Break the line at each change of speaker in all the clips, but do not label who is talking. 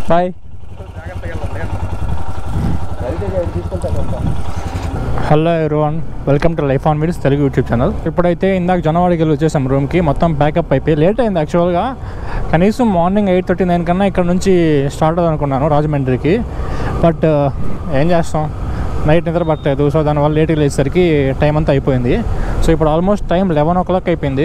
Bye. Hello everyone, welcome to life on wheels Telugu YouTube channel. ఇప్పుడైతే ఇందాక జనవాడికి వెళ్ళి వచ్చేసాం రూమ్కి. మొత్తం ప్యాకప్ అయిపోయి లేట్ అయింది యాక్చువల్గా. కనీసం మార్నింగ్ 8:39 కన్నా ఇక్కడ నుంచి స్టార్ట్ అవుతుంది అనుకున్నాను రాజమండ్రికి. బట్ ఏం చేస్తాం, నైట్ నిద్ర పట్టలేదు. సో దానివల్ల లేట్గా లేచేసరికి టైం అంతా అయిపోయింది. సో ఇప్పుడు ఆల్మోస్ట్ టైం 11 o'clock అయిపోయింది.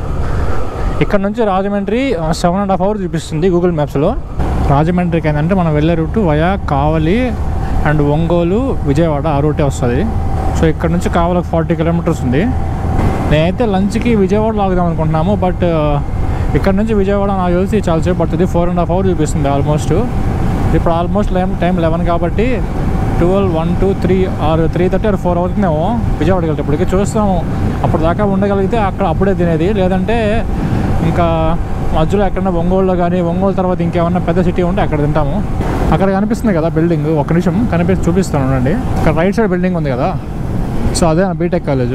ఇక్కడ నుంచి రాజమండ్రి 7.5 hours చూపిస్తుంది గూగుల్ మ్యాప్స్లో. రాజమండ్రికి ఏంటంటే మనం వెళ్ళే route via Kavali and Ongole, Vijayawada ఆ రూటే వస్తుంది. సో ఇక్కడ నుంచి కావలికి 40 kilometers ఉంది. నేనైతే లంచ్కి విజయవాడలో ఆగుదాం అనుకుంటున్నాము. బట్ ఇక్కడ నుంచి విజయవాడ నాకు తెలిసి చాలాసేపు పడుతుంది. 4.5 hours చూపిస్తుంది ఆల్మోస్ట్. ఇప్పుడు ఆల్మోస్ట్ టైం 11 కాబట్టి 12, 1, 2, 3 or 3:30 or 4 అవుతుందేమో విజయవాడకి వెళ్ళేటప్పటికి. చూస్తాము, అప్పుడు దాకా ఉండగలిగితే అక్కడ అప్పుడే తినేది, లేదంటే ఇంకా మధ్యలో ఎక్కడన్నా ఒంగోలులో కానీ, ఒంగోలు తర్వాత ఇంకేమన్నా పెద్ద సిటీ ఉంటే అక్కడ తింటాము. అక్కడ కనిపిస్తుంది కదా బిల్డింగ్, ఒక్క నిమిషం చూపిస్తాను ఉండండి. ఇక్కడ రైట్ సైడ్ బిల్డింగ్ ఉంది కదా, సో అదే బీటెక్ కాలేజు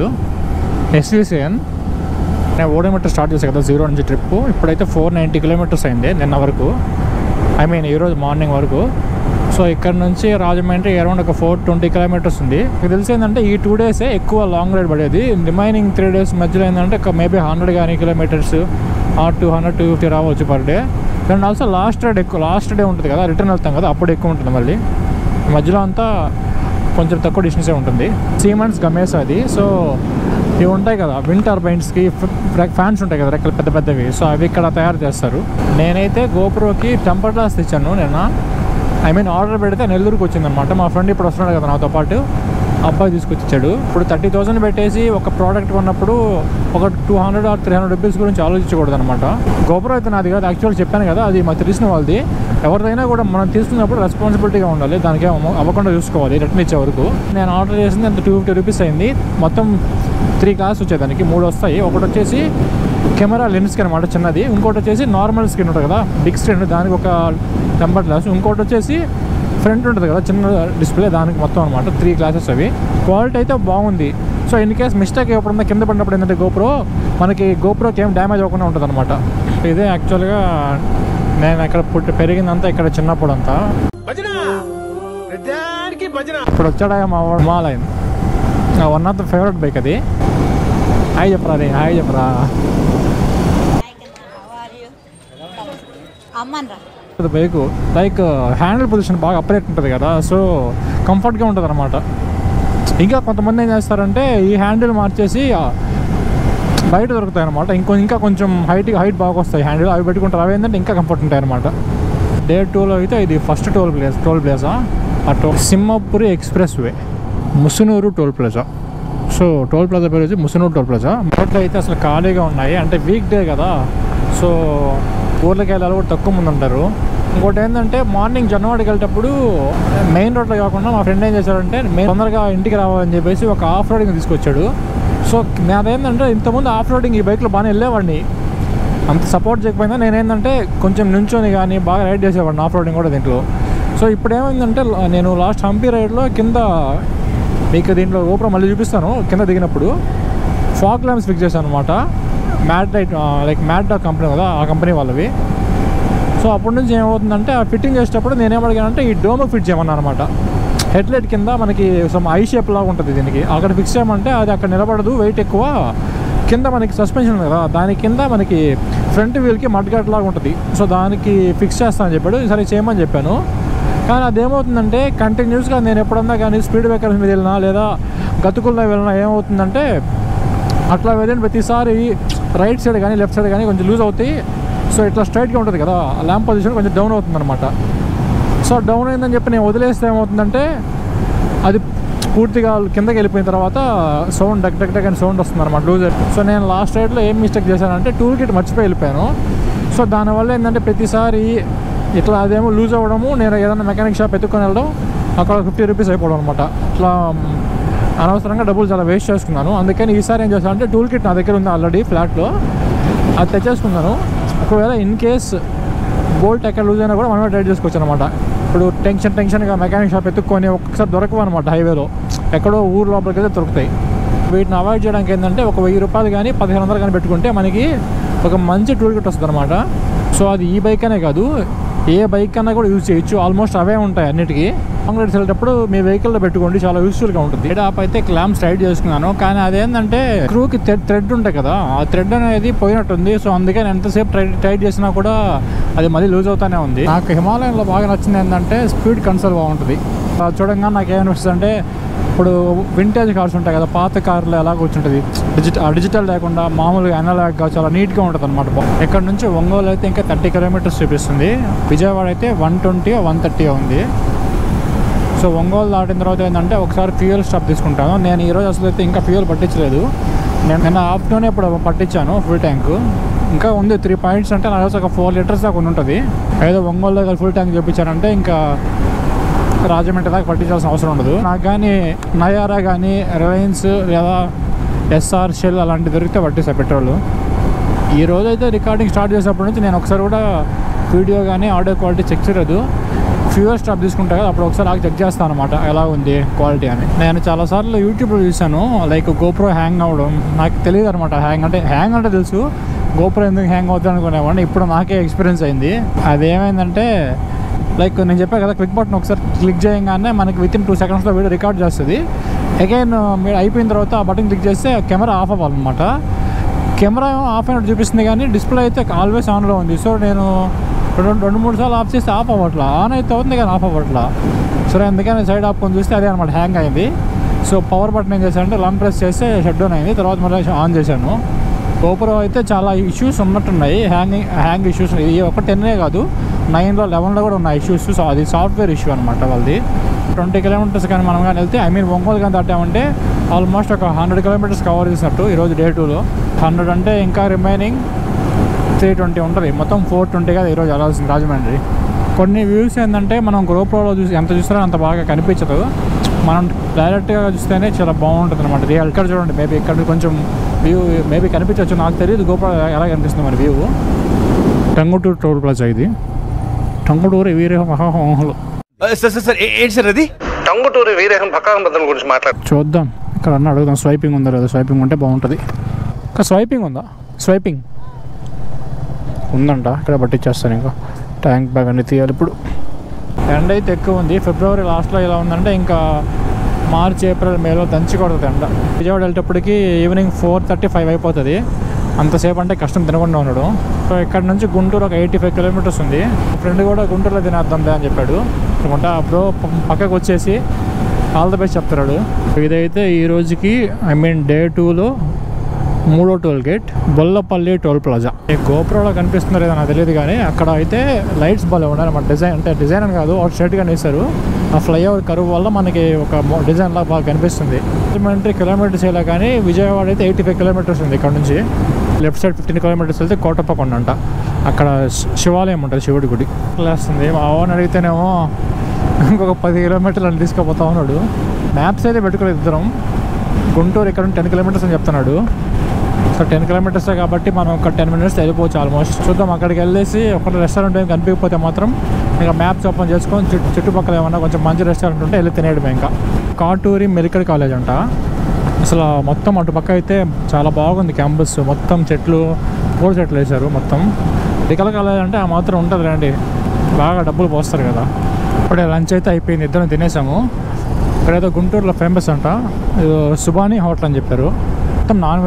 SVCN. నేను ఓడోమీటర్ స్టార్ట్ చేశాను కదా 0 నుంచి ట్రిప్. ఇప్పుడైతే 490 kilometers అయింది నిన్న వరకు, ఈరోజు మార్నింగ్ వరకు. సో ఇక్కడ నుంచి రాజమండ్రి అరౌండ్ ఒక 420 kilometers ఉంది. మీకు తెలిసి ఏంటంటే ఈ 2 days ఎక్కువ లాంగ్ రైడ్ పడేది. రిమైనింగ్ 3 days మధ్యలో ఏంటంటే మేబీ 100 కానీ kilometers or 200, 250 రావచ్చు per day. And also last day ఉంటుంది కదా, రిటర్న్ వెళ్తాం కదా, అప్పుడు ఎక్కువ ఉంటుంది. మళ్ళీ మధ్యలో అంతా కొంచెం తక్కువ డిస్టెన్సే ఉంటుంది. C.M.H గమేస్ అది. సో ఇవి ఉంటాయి కదా విండ్ టర్బైన్స్కి ఫ్యాన్స్ ఉంటాయి కదా రెక్కలు పెద్దవి. సో అవి ఇక్కడ తయారు చేస్తారు. నేనైతే గోప్రోకి టెంపర్ గ్లాస్ తెచ్చాను నిన్న. ఆర్డర్ పెడితే నెల్లూరుకి వచ్చిందనమాట. మా ఫ్రెండ్ ఇప్పుడు వస్తున్నాడు కదా నాతో పాటు, అబ్బాయి తీసుకొచ్చాడు. ఇప్పుడు 30,000 పెట్టేసి ఒక ప్రోడక్ట్ కొన్నప్పుడు ఒక 200 or 300 rupees గురించి ఆలోచించకూడదు అనమాట. గోప్రో అయితే నాది కాదు యాక్చువల్గా, చెప్పాను కదా అది మాకు తెలిసిన వాళ్ళది. ఎవరిదైనా కూడా మనం తీసుకున్నప్పుడు రెస్పాన్సిబిలిటీగా ఉండాలి, దానికి అవ్వకుండా చూసుకోవాలి రిటర్న్ ఇచ్చే వరకు. నేను ఆర్డర్ చేసింది అంత 250 rupees అయింది. మొత్తం 3 classes వచ్చేదానికి, 3 వస్తాయి. ఒకటి వచ్చేసి కెమెరా లెన్స్కి అనమాట చిన్నది, ఇంకోటి వచ్చేసి నార్మల్ స్క్రీన్ ఉంటుంది కదా బిగ్ స్క్రీన్, దానికి ఒక టెంపర్ గ్లాస్, ఇంకోటి వచ్చేసి ఫ్రంట్ ఉంటుంది కదా చిన్న డిస్ప్లే, దానికి మొత్తం అనమాట 3 classes అవి. క్వాలిటీ అయితే బాగుంది. సో ఇన్ కేస్ మిస్టేక్ ఎప్పుడన్నా కింద పడినప్పుడు ఏంటంటే గోప్రోకి ఏం డ్యామేజ్ అవ్వకుండా ఉంటుంది అనమాట. ఇదే యాక్చువల్గా నేను అక్కడ పెరిగిందంతా ఇక్కడ చిన్నప్పుడు అంతా. ఇప్పుడు వచ్చాడా మా line, one of the favourite bike అది. హాయ్ చెప్పరా బైకు. లైక్ హ్యాండిల్ పొజిషన్ బాగా అప్రైట్ ఉంటుంది కదా, సో కంఫర్ట్గా ఉంటుంది అనమాట. ఇంకా కొంతమంది ఏం చేస్తారంటే ఈ హ్యాండిల్ మార్చేసి బయట దొరుకుతాయి అనమాట. ఇంకా కొంచెం హైట్ బాగా వస్తాయి హ్యాండిల్, అవి పెట్టుకుంటారు. అవి ఏంటంటే ఇంకా కంఫర్ట్ ఉంటాయి అనమాట. Day 2లో అయితే ఇది ఫస్ట్ టోల్ ప్లేసా అటు Simhapuri expressway, Musunuru toll plaza. So toll plaza పేరు వచ్చి ముసునూరు టోల్ ప్లాజా. రోడ్లు అయితే అసలు ఖాళీగా ఉన్నాయి, అంటే వీక్ డే కదా, సో ఊర్లకి వెళ్ళాలి కూడా తక్కువ మంది ఉంటారు. ఇంకోటి ఏంటంటే మార్నింగ్ జనవాడికి వెళ్ళేటప్పుడు మెయిన్ రోడ్లో కాకుండా మా ఫ్రెండ్ ఏం చేశాడంటే తొందరగా ఇంటికి రావాలని చెప్పేసి ఒక ఆఫ్ రోడింగ్ తీసుకొచ్చాడు. సో నాదేంటంటే ఇంతకుముందు ఆఫ్ రోడింగ్ ఈ బైక్లో బాగానే వెళ్ళేవాడిని, అంత సపోర్ట్ చేయకపోయినా నేనేంటంటే కొంచెం నుంచొని కానీ బాగా రైడ్ చేసేవాడిని ఆఫ్ రోడింగ్ కూడా దీంట్లో. సో ఇప్పుడు ఏమైందంటే నేను లాస్ట్ హంపీ రైడ్లో కింద మీకు దీంట్లో గోప్రో మళ్ళీ చూపిస్తాను, కింద దిగినప్పుడు ఫాగ్ ల్యాంప్స్ ఫిక్స్ చేశాను అనమాట. మ్యాడ్ కంపెనీ కదా, ఆ కంపెనీ వాళ్ళవి. సో అప్పటి నుంచి ఏమవుతుందంటే ఆ ఫిట్టింగ్ చేసేటప్పుడు నేనేమడిగానంటే ఈ డోమ్ ఫిట్ చేయమన్నా అనమాట. హెడ్లైట్ కింద మనకి సమ్ ఐ షేప్ లాగా ఉంటుంది దీనికి, అక్కడ ఫిక్స్ చేయమంటే అది అక్కడ నిలబడదు, వెయిట్ ఎక్కువ. కింద మనకి సస్పెన్షన్ ఉంది కదా, దాని కింద మనకి ఫ్రంట్ వీల్కి మడ్గాట్ లాగా ఉంటుంది. సో దానికి ఫిక్స్ చేస్తానని చెప్పాడు, సరే చేయమని చెప్పాను. కానీ అదేమవుతుందంటే కంటిన్యూస్గా నేను ఎప్పుడన్నా కానీ స్పీడ్ బ్రేకర్స్ మీద వెళ్ళినా లేదా గతుకుల్లో వెళ్ళినా ఏమవుతుందంటే అట్లా వెళ్ళిన ప్రతిసారి రైట్ సైడ్ కానీ లెఫ్ట్ సైడ్ కానీ కొంచెం లూజ్ అవుతాయి. సో ఇట్లా స్ట్రైట్గా ఉంటుంది కదా, ల్యాంప్ పొజిషన్ కొంచెం డౌన్ అవుతుంది అనమాట. సో డౌన్ అయిందని చెప్పి నేను వదిలేస్తే ఏమవుతుందంటే అది పూర్తిగా కిందకి వెళ్ళిపోయిన తర్వాత సౌండ్ డక్ అని సౌండ్ వస్తుంది అనమాట లూజ్. సో నేను లాస్ట్ రైడ్లో ఏం మిస్టేక్ చేశానంటే టూల్ కిట్ మర్చిపోయి వెళ్ళిపోయాను. సో దానివల్ల ఏంటంటే ప్రతిసారి ఇట్లా అదేమో లూజ్ అవ్వడము, నేను ఏదైనా మెకానిక్ షాప్ ఎత్తుకొని వెళ్ళడం, అక్కడ 50 rupees అయిపోవడం అనమాట. ఇట్లా అనవసరంగా డబ్బులు చాలా వేస్ట్ చేసుకున్నాను. అందుకని ఈసారి ఏం చేశాను అంటే టూల్ కిట్ నా దగ్గర ఉంది ఆల్రెడీ ఫ్లాట్లో, అది తెచ్చేసుకున్నాను. ఒకవేళ ఇన్ కేస్ బోల్ట్ ఎక్కడ లూజ్ అయినా కూడా మనమే రైడ్ చేసుకోవచ్చు అనమాట. ఇప్పుడు టెన్షన్గా మెకానిక్ షాప్ ఎత్తుక్కొని ఒక్కసారి దొరకవు అనమాట, హైవేలో ఎక్కడో ఊరు లోపలికి అయితే దొరుకుతాయి. వీటిని అవాయిడ్ చేయడానికి ఏంటంటే ఒక 1000 రూపాయలు కానీ 1500 కానీ పెట్టుకుంటే మనకి ఒక మంచి టూల్ కిట్ వస్తుంది అనమాట. సో అది ఈ బైక్ అనే కాదు, ఏ బైక్ కన్నా కూడా యూజ్ చేయొచ్చు, ఆల్మోస్ట్ అవే ఉంటాయి అన్నిటికీ. లాంగ్ రైడ్స్ వెళ్ళేటప్పుడు మీ వెహికల్లో పెట్టుకోండి, చాలా యూస్ఫుల్గా ఉంటుంది. టాప్ అయితే క్లాంప్స్ టైట్ చేసుకున్నాను, కానీ అదేంటంటే స్క్రూకి థ్రెడ్ ఉంటాయి కదా, ఆ థ్రెడ్ అనేది పోయినట్టుంది. సో అందుకే నేను ఎంతసేపు టైట్ చేసినా కూడా అది మళ్ళీ లూజ్ అవుతానే ఉంది. నాకు హిమాలయన్లో బాగా నచ్చింది ఏంటంటే స్పీడ్ కన్సర్వ్ బాగుంటుంది. చూడంగా నాకు ఏమనిపిస్తుంది అంటే, ఇప్పుడు వింటేజ్ కార్స్ ఉంటాయి కదా, పాత కార్లు ఎలా కూర్చుంటుంది, డిజిటల్ లేకుండా మామూలుగా అనలాగ్గా చాలా నీట్గా ఉంటుంది అనమాట. ఇక్కడ నుంచి ఒంగోలు అయితే ఇంకా 30 కిలోమీటర్స్ చూపిస్తుంది, విజయవాడ అయితే 120 130 ఉంది. సో ఒంగోలు దాటిన తర్వాత ఏంటంటే ఒకసారి ఫ్యూయల్ స్టాప్ తీసుకుంటాను. నేను ఈరోజు అసలు అయితే ఇంకా ఫ్యూయల్ పట్టించలేదు, నేను నిన్న ఆఫ్టర్నూన్ ఇప్పుడు పట్టించాను ఫుల్ ట్యాంక్. ఇంకా ఉంది 3 పాయింట్స్, అంటే నా రోజు ఒక 4 లీటర్స్ దాకా ఉంటుంది. ఏదో ఒంగోలు దగ్గర ఫుల్ ట్యాంక్ చూపించానంటే ఇంకా రాజమండ్రి దాకా పట్టించాల్సిన అవసరం ఉండదు. నాకు కానీ నయారా కానీ రిలయన్స్ లేదా ఎస్ఆర్ షెల్ అలాంటివి దొరికితే పట్టిస్తాను పెట్రోల్. ఈరోజు అయితే రికార్డింగ్ స్టార్ట్ చేసినప్పటి నుంచి నేను ఒకసారి కూడా వీడియో కానీ ఆడియో క్వాలిటీ చెక్ చేయలేదు. ఫ్యూయల్ స్టాప్ తీసుకుంటా కదా, అప్పుడు ఒకసారి నాకు చెక్ చేస్తాను అనమాట ఎలా ఉంది క్వాలిటీ అని. నేను చాలాసార్లు యూట్యూబ్లో చూసాను, లైక్ గోప్రో హ్యాంగ్ అవ్వడం. నాకు తెలియదు అనమాట హ్యాంగ్ అంటే తెలుసు, గోప్రో ఎందుకు హ్యాంగ్ అవుతుంది అనుకునేవాడిని. ఇప్పుడు నాకే ఎక్స్పీరియన్స్ అయింది. అదేమైందంటే లైక్ నేను చెప్పాను కదా, క్లిక్ బటన్ ఒకసారి క్లిక్ చేయగానే మనకి వితిన్ 2 సెకండ్స్లో వీడియో రికార్డ్ చేస్తుంది. అగైన్ మీరు అయిపోయిన తర్వాత ఆ బటన్ క్లిక్ చేస్తే కెమెరా ఆఫ్ అవ్వాలన్నమాట. కెమెరా ఆఫ్ అయినట్టు చూపిస్తుంది కానీ డిస్ప్లే అయితే ఆల్వేస్ ఆన్లో ఉంది. సో నేను 2-3 సార్లు ఆఫ్ చేస్తే ఆఫ్ అవ్వట్లా, ఆన్ అయితే అవుతుంది కానీ ఆఫ్ అవ్వట్లా. సరే అందుకని సైడ్ ఆపుకొని చూస్తే అదే అనమాట హ్యాంగ్ అయింది. సో పవర్ బటన్ ఏం చేశానంటే లాంగ్ ప్రెస్ చేస్తే షట్ డౌన్ అయింది, తర్వాత మళ్ళీ ఆన్ చేశాను. గోప్రో అయితే చాలా ఇష్యూస్ ఉన్నట్టున్నాయి, హ్యాంగ్ ఇష్యూస్. ఇది ఒక 10 కాదు, 9లో 11లో కూడా ఉన్నాయి ఇష్యూస్. సో అది సాఫ్ట్వేర్ ఇష్యూ అనమాట వాళ్ళది. 20 కిలోమీటర్స్ కానీ మనం కానీ వెళ్తే ఒంగోలు కానీ దాటామంటే ఆల్మోస్ట్ ఒక 100 కిలోమీటర్స్ కవర్ చేసినట్టు ఈరోజు Day 2లో. 100 అంటే ఇంకా రిమైనింగ్ 320 ఉంటుంది, మొత్తం 420 కదా ఈరోజు వెళ్ళాల్సింది రాజమండ్రి. కొన్ని వ్యూస్ ఏంటంటే మనం గోప్రోలో చూసి ఎంత చూస్తారో అంత బాగా కనిపించదు, మనం డైరెక్ట్గా చూస్తేనే చాలా బాగుంటుంది అనమాట. రియల్ ఇక్కడ చూడండి, మేబీ ఇక్కడ కొంచెం వ్యూ మేబీ కనిపించవచ్చు, నాకు తెలియదు గోప్రో ఎలా కనిపిస్తుంది మన వ్యూ. టంగుటూరు టోల్ ప్లాజా ఇది, టంగుటూరు వీరేహం మహాహోమలు.
సార్ అది టంగుటూరు వీరేహం పక్కా గురించి మాట్లాడు చూద్దాం.
ఇక్కడ అన్న అడుగుదాం, స్వైపింగ్ ఉందా లేదా, స్వైపింగ్ ఉంటే బాగుంటుంది. ఇంకా స్వైపింగ్ ఉందా, స్వైపింగ్ ఉందంట, ఇక్కడ పట్టించేస్తాను. ఇంకా ట్యాంక్ బ్యాగ్ అన్ని తీయాలి. ఇప్పుడు ఎండ అయితే ఎక్కువ ఉంది, ఫిబ్రవరి లాస్ట్లో ఇలా ఉందంటే ఇంకా మార్చ్ ఏప్రిల్ మేలో దంచి కొడుతుంది ఎండ. విజయవాడ వెళ్ళేటప్పటికి ఈవినింగ్ 4:35 అయిపోతుంది. అంతసేపు అంటే కష్టం తినకుండా ఉండడం. సో ఇక్కడ నుంచి గుంటూరు ఒక 85 కిలోమీటర్స్ ఉంది. ఫ్రెండ్ కూడా గుంటూరులో తినేద్దాంలే అని చెప్పాడు. అనుకుంటా బ్రో పక్కకు వచ్చేసి ఆల్ ద బెస్ట్ చెప్తున్నాడు. ఇదైతే ఈ రోజుకి Day 2లో 3వ toll gate, Bollapalli toll plaza. ఈ గోప్రోలో కనిపిస్తుందో లేదో నాకు తెలియదు కానీ అక్కడ అయితే లైట్స్ బాగా ఉన్నాయి అన్నమాట. డిజైన్ అని కాదు, అవుట్ స్ట్రైట్గా వేస్తారు. ఆ ఫ్లైఓవర్ కరువు వల్ల మనకి ఒక డిజైన్ లాగా బాగా కనిపిస్తుంది. రాజమండ్రి కిలోమీటర్స్ ఇలా కానీ విజయవాడ అయితే 85 కిలోమీటర్స్ ఉంది. ఇక్కడ నుంచి లెఫ్ట్ సైడ్ 15 కిలోమీటర్స్ వెళ్తే కోటప్పకొండ అంట, అక్కడ శివాలయం ఉంటుంది, శివుడి గుడి. లేస్తుంది. మా ఓన్ అడిగితేనేమో ఇంకొక 10 కిలోమీటర్లు అని తీసుకుపోతా ఉన్నాడు. మ్యాప్స్ అయితే పెట్టుకోలేదు ఇద్దరం. గుంటూరు ఇక్కడ 10 కిలోమీటర్స్ అని చెప్తున్నాడు. సో 10 కిలోమీటర్సే కాబట్టి మనం ఒక 10 మినిట్స్ వెళ్ళిపోవచ్చు ఆల్మోస్ట్. చూద్దాం, అక్కడికి వెళ్ళేసి ఒక రెస్టారెంట్ ఏమి కనిపించకపోతే మాత్రం ఇంకా మ్యాప్స్ ఓపెన్ చేసుకొని చుట్టుపక్కల ఏమన్నా కొంచెం మంచి రెస్టారెంట్ ఉంటే వెళ్ళి తినేయడమే. ఇంకా కాటూరి మెడికల్ కాలేజ్ అంట. అసలు మొత్తం అటుపక్క అయితే చాలా బాగుంది క్యాంపస్, మొత్తం చెట్లు, పూల చెట్లు వేశారు మొత్తం. మెడికల్ కాలేజ్ అంటే ఆ మాత్రం ఉంటుంది రండి, బాగా డబ్బులు పోస్తారు కదా. ఇప్పుడే లంచ్ అయితే అయిపోయింది, ఇద్దరం తినేసాము. ఇక్కడేదో గుంటూరులో ఫేమస్ అంట, సుబానీ హోటల్ అని చెప్పారు. మొత్తం నాన్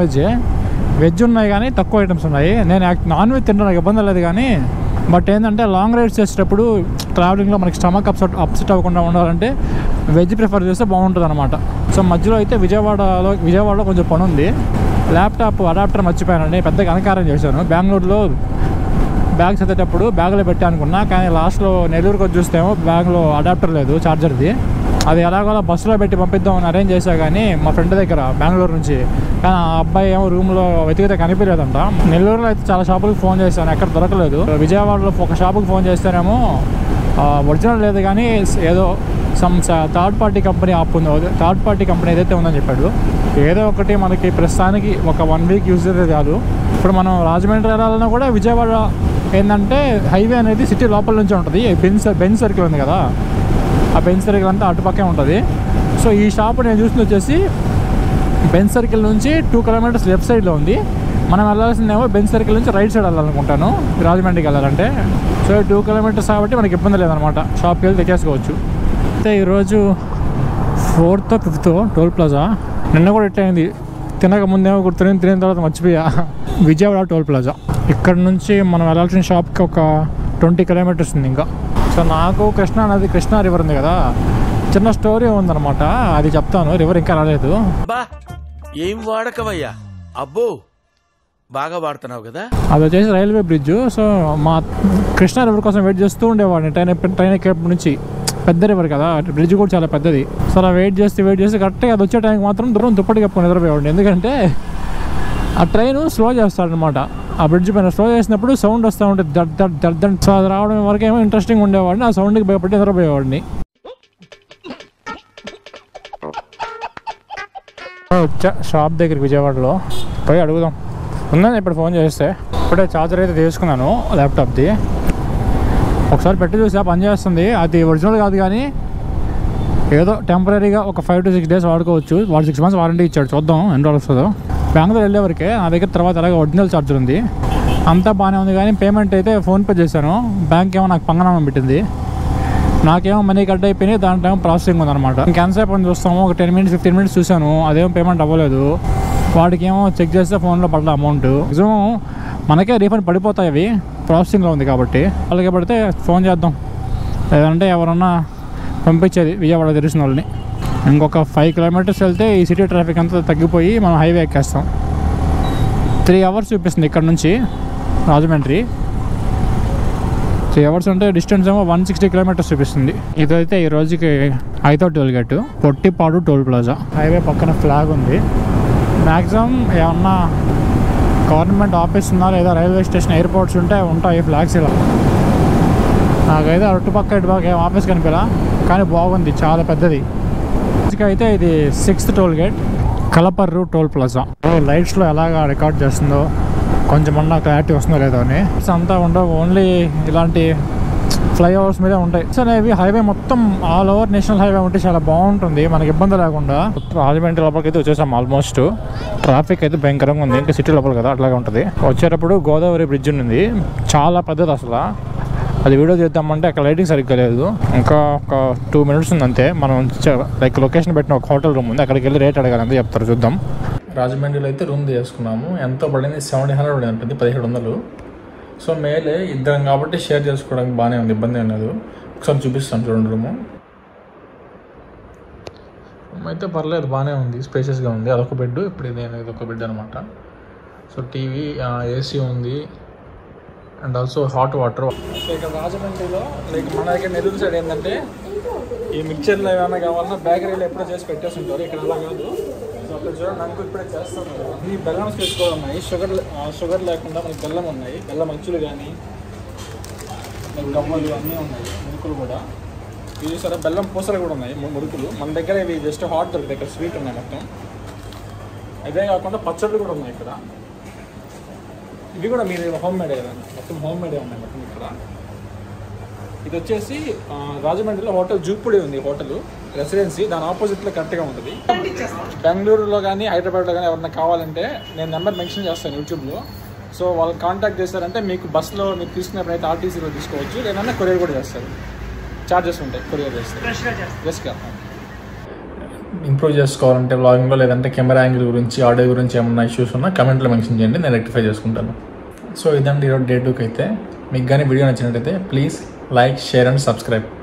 వెజ్ ఉన్నాయి కానీ తక్కువ ఐటమ్స్ ఉన్నాయి. నేను నాన్ వెజ్ తింటే నాకు ఇబ్బంది లేదు కానీ, బట్ ఏంటంటే లాంగ్ రైడ్స్ చేసేటప్పుడు ట్రావెలింగ్లో మనకి స్టమక్ అప్సెట్ అవ్వకుండా ఉండాలంటే వెజ్ ప్రిఫర్ చేస్తే బాగుంటుంది అనమాట. సో మధ్యలో అయితే విజయవాడలో కొంచెం పని ఉంది. ల్యాప్టాప్ అడాప్టర్ మర్చిపోయానండి, పెద్దగా అలంకారం చేశాను. బెంగళూరులో బ్యాగ్స్ ఎత్తేటప్పుడు బ్యాగ్లో పెట్టా అనుకున్నా, కానీ లాస్ట్లో నెల్లూరుకి వచ్చి చూస్తేమో బ్యాగ్లో అడాప్టర్ లేదు చార్జర్ది. అది ఎలాగోలా బస్సులో పెట్టి పంపిద్దామని అరేంజ్ చేశా కానీ మా ఫ్రెండ్ దగ్గర బెంగళూరు నుంచి, కానీ ఆ అబ్బాయి ఏమో రూమ్లో వెతికితే కనిపించలేదంట. నెల్లూరులో అయితే చాలా షాపులకు ఫోన్ చేశాను, ఎక్కడ దొరకలేదు. విజయవాడలో ఒక షాపుకి ఫోన్ చేస్తేనేమో ఒరిజినల్ లేదు కానీ ఏదో థర్డ్ పార్టీ కంపెనీ యాప్ ఉంది, థర్డ్ పార్టీ కంపెనీ ఏదైతే ఉందని చెప్పాడు. ఏదో ఒకటి మనకి ప్రస్తుతానికి ఒక 1 వీక్ యూజ్ అయితే కాదు. ఇప్పుడు మనం రాజమండ్రి వెళ్ళాలన్నా కూడా విజయవాడ ఏంటంటే హైవే అనేది సిటీ లోపల నుంచి ఉంటుంది. బెంజ్ సర్కిల్ ఉంది కదా, ఆ బెంజ్ సర్కిల్ అంతా అటుపక్కే ఉంటుంది. సో ఈ షాప్ నేను చూసింది వచ్చేసి బెంజ్ సర్కిల్ నుంచి 2 కిలోమీటర్స్ లెఫ్ట్ సైడ్లో ఉంది. మనం వెళ్ళాల్సిందేమో బెంచ్ సర్కిల్ నుంచి రైట్ సైడ్ వెళ్ళాలనుకుంటాను రాజమండ్రికి వెళ్ళాలంటే. సో 2 kilometers కాబట్టి మనకి ఇబ్బంది లేదనమాట, షాప్కి వెళ్ళి తెచ్చేసుకోవచ్చు. అయితే ఈరోజు 4th or 5th toll plaza. నిన్న కూడా ఎట్లయింది, తినక ముందేమో తినిన తర్వాత మర్చిపోయా. Vijayawada toll plaza. ఇక్కడ నుంచి మనం వెళ్ళాల్సిన షాప్కి ఒక 20 kilometers ఉంది ఇంకా. సో నాకు కృష్ణా రివర్ ఉంది కదా, చిన్న స్టోరీ ఉందన్నమాట, అది చెప్తాను. రివర్ ఇంకా రాలేదు.
ఏం వాడకవయ్యా, అబ్బో బాగా వాడుతున్నావు కదా.
అది వచ్చేసి రైల్వే బ్రిడ్జ్. సో మా కృష్ణా రివర్ కోసం వెయిట్ చేస్తూ ఉండేవాడిని ట్రైన్ ఎక్కేపటి నుంచి. పెద్ద రివర్ కదా, బ్రిడ్జ్ కూడా చాలా పెద్దది. సో అలా వెయిట్ చేస్తే కరెక్ట్గా అది వచ్చే టైంకి మాత్రం దుప్పటి కప్పుకొని నిద్రపోయేవాడిని. ఎందుకంటే ఆ ట్రైన్ స్లో చేస్తాడనమాట. ఆ బ్రిడ్జ్ పైన స్లో చేసినప్పుడు సౌండ్ వస్తూ ఉంటుంది, దడ్. సో అది రావడం వరకు ఏమో ఇంట్రెస్టింగ్ ఉండేవాడిని, ఆ సౌండ్కి భయపడి నిద్రపోయేవాడిని. వచ్చా షాప్ దగ్గరికి విజయవాడలో, పోయి అడుగుదాం. ఉందని ఇప్పుడు ఫోన్ చేస్తే. ఇప్పుడే ఛార్జర్ అయితే తీసుకున్నాను ల్యాప్టాప్ది. ఒకసారి పెట్టి చూసా, పని చేస్తుంది. అది ఒరిజినల్ కాదు కానీ ఏదో టెంపరీగా ఒక 5 to 6 days వాడుకోవచ్చు. వాడు 6 months వారంటీ ఇచ్చాడు, చూద్దాం ఎన్ని రోజులు వస్తుందో. బెంగళూరు వెళ్ళే వరకే నా దగ్గర. తర్వాత అలాగే ఒరిజినల్ ఛార్జర్ ఉంది, అంతా బాగానే ఉంది. కానీ పేమెంట్ అయితే ఫోన్పే చేశాను, బ్యాంక్ ఏమో నాకు పంగనామం పెట్టింది. నాకేమో మనీ కట్ అయిపోయినాయి, దాంట్లో ఏమో ప్రాసెసింగ్ ఉందన్నమాట. ఇంకెంతసేపు అని చూస్తాము, ఒక 10 minutes 15 minutes చూశాను, అదేమో పేమెంట్ అవ్వలేదు. వాడికి ఏమో చెక్ చేస్తే ఫోన్లో పడ్డ అమౌంట్ మ్యాక్సిమం మనకే రీఫండ్ పడిపోతాయి, అవి ప్రాసెసింగ్లో ఉంది కాబట్టి. వాళ్ళకి పడితే ఫోన్ చేద్దాం, లేదంటే ఎవరన్నా పంపించేది విజయవాడ తెలిసిన వాళ్ళని. ఇంకొక 5 kilometers వెళ్తే ఈ సిటీ ట్రాఫిక్ అంతా తగ్గిపోయి మనం హైవే ఎక్కేస్తాం. 3 hours చూపిస్తుంది ఇక్కడ నుంచి రాజమండ్రి. 3 hours అంటే డిస్టెన్స్ ఏమో 160 kilometers చూపిస్తుంది. ఇదైతే ఈ రోజుకి 5th toll gate, Pottipadu toll plaza. Highway పక్కన ఫ్లాగ్ ఉంది. మ్యాక్సిమం ఏమన్నా గవర్నమెంట్ ఆఫీస్ ఉన్నా లేదా రైల్వే స్టేషన్ ఎయిర్పోర్ట్స్ ఉంటాయి ఫ్లాగ్స్ ఇలా. నాకైతే అటుపక్క ఇటుపక్క ఏం ఆఫీస్ కనిపించలా, కానీ బాగుంది, చాలా పెద్దది. అయితే ఇది 6th toll gate, Kalaparru toll plaza. లైట్స్లో ఎలాగా రికార్డ్ చేస్తుందో కొంచెమన్నా క్లారిటీ వస్తుందో లేదో అని. అంతా ఉండవు, ఓన్లీ ఇలాంటి ఫ్లైఓవర్స్ మీదే ఉంటాయి. సో అనేవి హైవే మొత్తం ఆల్ ఓవర్ నేషనల్ హైవే ఉంటే చాలా బాగుంటుంది, మనకి ఇబ్బంది లేకుండా. రాజమండ్రి లోపలికి అయితే వచ్చేసాం ఆల్మోస్ట్. ట్రాఫిక్ అయితే భయంకరంగా ఉంది, ఇంకా సిటీ లోపల కదా అట్లాగే ఉంటుంది. వచ్చేటప్పుడు గోదావరి బ్రిడ్జ్ ఉంది, చాలా పెద్దది అసలు. అది వీడియో చేద్దామంటే అక్కడ లైటింగ్ సరిగ్గా లేదు. ఇంకా ఒక 2 minutes ఉంది అంతే. మనం లైక్ లొకేషన్ పెట్టిన ఒక హోటల్ రూమ్ ఉంది, అక్కడికి వెళ్ళి రేట్ అడగాలి, అంతే చెప్తారు, చూద్దాం. రాజమండ్రిలో అయితే రూమ్ తీసుకున్నాము. ఎంతో పడింది, 700 పడింది ఉంటుంది, 1700. సో మేలే, ఇద్దరం కాబట్టి షేర్ చేసుకోవడానికి బాగానే ఉంది, ఇబ్బంది ఏం లేదు. ఒకసారి చూపిస్తాను చూడండి రూమ్ అయితే పర్లేదు, బాగానే ఉంది, స్పేషియస్గా ఉంది. అదొక బెడ్, ఇప్పుడు ఇదొక బెడ్ అనమాట. సో టీవీ, ఏసీ ఉంది, and also hot water. So ఇక్కడ రాజమండ్రిలో లైక్ మన దగ్గర నెల్లూరు సైడ్ ఏంటంటే ఈ మిక్చర్లు ఏమైనా కావాలన్నా బేకరీలో ఎప్పుడో చేసి పెట్టేసి ఉంటారు, ఇక్కడ అలా కాదు. సో అక్కడ చూడండి, నాకు ఇప్పుడే చేస్తాను. ఈ బెల్లం స్వీట్స్ కూడా ఉన్నాయి, షుగర్ లేకుండా మనకి బెల్లం ఉన్నాయి, బెల్లం అంచులు కానీ గవ్వలు అన్నీ ఉన్నాయి, మురుకులు కూడా. ఇవి సరే బెల్లం పూసలు కూడా ఉన్నాయి, మురుకులు. మన దగ్గర ఇవి జస్ట్ హాట్ దొరుకుతాయి, ఇక్కడ స్వీట్ ఉన్నాయి మొత్తం. అదే కాకుండా పచ్చళ్ళు కూడా ఉన్నాయి ఇక్కడ. ఇవి కూడా మీరు హోమ్ మేడే కదండి, మొత్తం హోమ్ మేడే ఉన్నాయి మొత్తం ఇక్కడ. ఇది వచ్చేసి రాజమండ్రిలో హోటల్ జూపుడి ఉంది, హోటల్ రెసిడెన్సీ, దాని ఆపోజిట్లో కరెక్ట్గా ఉంటుంది. బెంగళూరులో కానీ హైదరాబాద్లో కానీ ఎవరైనా కావాలంటే నేను నెంబర్ మెన్షన్ చేస్తాను యూట్యూబ్లో. సో వాళ్ళు కాంటాక్ట్ చేస్తారంటే మీకు బస్సులో మీరు తీసుకున్నప్పుడు అయితే ఆర్టీసీలో తీసుకోవచ్చు, లేదన్నా కొరియర్ కూడా చేస్తారు, ఛార్జెస్ ఉంటాయి కొరియర్ చేస్తారు. ఫ్రెష్గా ఇంప్రూవ్ చేసుకోవాలంటే వ్లాగింగ్లో, లేదంటే కెమెరా యాంగిల్ గురించి, ఆడియో గురించి ఏమన్నా ఇష్యూస్ ఉన్నా కమెంట్లో మెన్షన్ చేయండి, నేను రెక్టిఫై చేసుకుంటాను. సో ఇదండి ఈరోజు Day 2కి అయితే. మీకు కానీ వీడియో నచ్చినట్టయితే please like, share and subscribe.